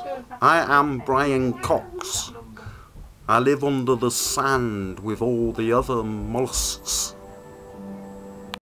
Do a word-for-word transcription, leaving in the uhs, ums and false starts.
I am Brian Cox. I live under the sand with all the other mollusks.